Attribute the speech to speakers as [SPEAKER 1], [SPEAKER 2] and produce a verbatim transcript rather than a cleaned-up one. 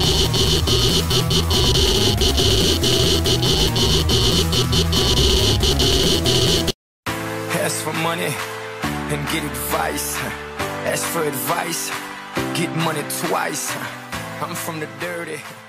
[SPEAKER 1] Ask for money and get advice. Ask for advice, get money twice. I'm from the dirty.